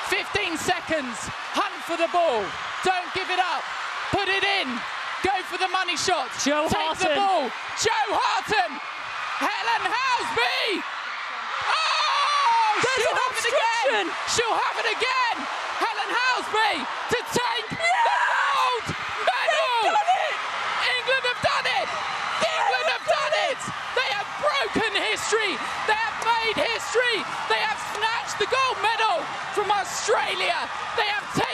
15 seconds. Hunt for the ball. Don't give it up. Put it in. Go for the money shot. Jo Take Harton. the ball. Jo Harton. Helen Housby. Oh! There's She'll an have it obstruction. again. She'll have it again. Helen Housby to take the gold medal. Done it. England have done it. England have done it. They have broken history. They have made history. They have snatched the gold medal from Australia. They have